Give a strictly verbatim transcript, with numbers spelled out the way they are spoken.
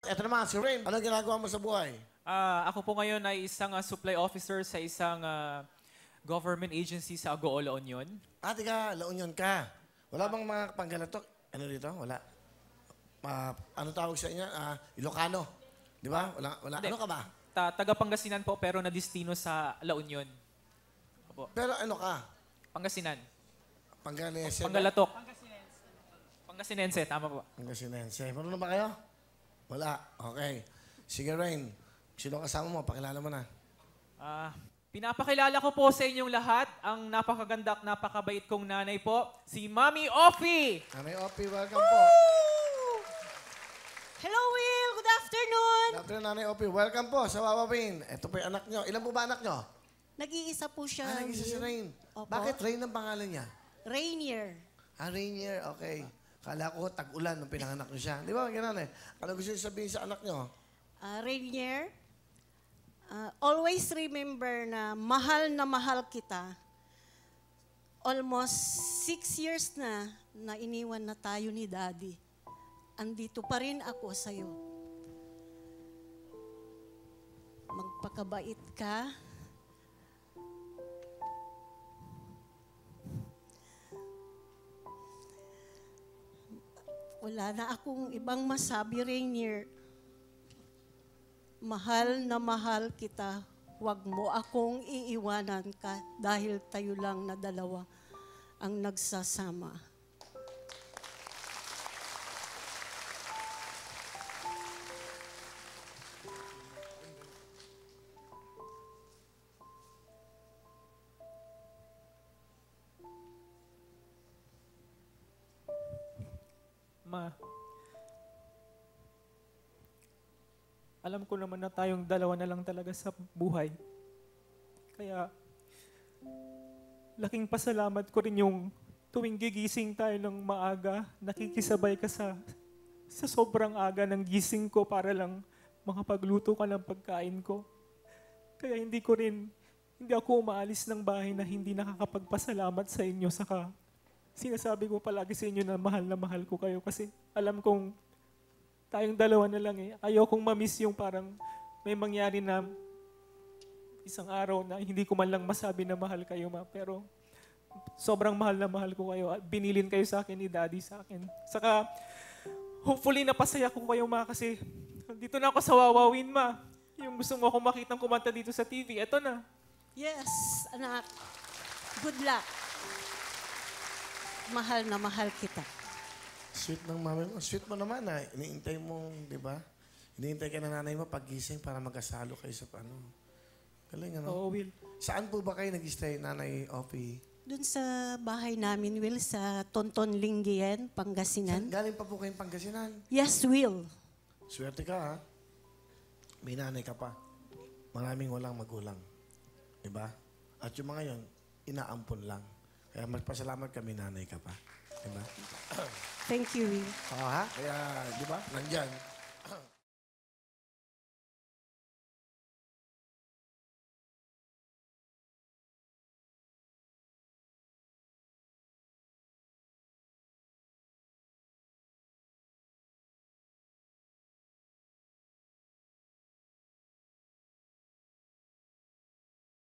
Ito naman, si Rain. Anong ginagawa mo sa buhay? Ah, ako po ngayon ay isang ah, supply officer sa isang ah, government agency sa Agoo, La Union. Ah, tiga, La Union ka. Wala bang mga panggalatok? Ano dito? Wala. Ma, ano tawag sa inyo? Ah, Ilocano. Di ba? Wala, wala. Hindi. Ano ka ba? Ta taga Pangasinan po pero na-destino sa La Union. Opo. Pero ano ka? Pangasinan. Panganese? Panggalatok. Pangasinense, tama po. Pangasinense. Marunong ba kayo? Wala. Okay. Sige, Rain. Sino kasama mo? Pakilala mo na. Ah, pinapakilala ko po sa inyong lahat ang napakaganda at napakabait kong nanay po, si Mami Offie! Nanay Opie, welcome po. Hello, Will. Good afternoon. Good afternoon, Nanay Opie. Welcome po sa Wawawin. Ito po yung anak nyo. Ilan po ba anak nyo? Nag-iisa po siya. Ah, nag-isa si Will. Rain. Opo. Bakit Rain ang pangalan niya? Rainier. Ah, Rainier. Okay. Kala ko tag-ulan nung pinanganak niyo siya. Di ba? Ganun eh. Ano gusto niyo sabihin sa anak nyo? Uh, Rainier, uh, always remember na mahal na mahal kita. Almost six years na na iniwan na tayo ni Daddy. Andito pa rin ako sa'yo. Magpakabait ka. Wala na akong ibang masabi, Rainier. Mahal na mahal kita. Huwag mo akong iiwanan ka dahil tayo lang na dalawa ang nagsasama. Ma, alam ko naman na tayong dalawa na lang talaga sa buhay. Kaya, laking pasalamat ko rin yung tuwing gigising tayo ng maaga, nakikisabay ka sa, sa sobrang aga ng gising ko para lang makapagluto ka ng pagkain ko. Kaya hindi ko rin, hindi ako umaalis ng bahay na hindi nakakapagpasalamat sa inyo. Saka, sinasabi ko palagi sa inyo na mahal na mahal ko kayo kasi alam kong tayong dalawa na lang eh. Ayokong ma-miss yung parang may mangyari na isang araw na hindi ko man lang masabi na mahal kayo, ma. Pero sobrang mahal na mahal ko kayo at binilin kayo sa akin ni Daddy sa akin. Saka hopefully napasaya ko kayo, ma, kasi dito na ako sa Wawawin, ma. Yung gusto mo akong makitang kumanta dito sa T V, eto na. Yes, anak. Good luck. Mahal na mahal kita. Sweet ng mami mo. Sweet mo naman ah. Iniintay mo, di ba? Iniintay ka ng nanay mo paggising para magkasalo kayo sa ano. Galing ano? Oo, Will. Saan po ba kayo nag-stay, Nanay Opie? Doon sa bahay namin, Will, sa Tonton Linggien, Pangasinan. Saan- Galing pa po kayong Pangasinan. Yes, Will. Swerte ka ha. May nanay ka pa. Maraming walang magulang. Di ba? At yung mga yon, inaampon lang. Kaya magpasalamat kami, nanay ka pa. Di ba? Thank you, Will. Oo ha? Kaya, di ba? Nandyan.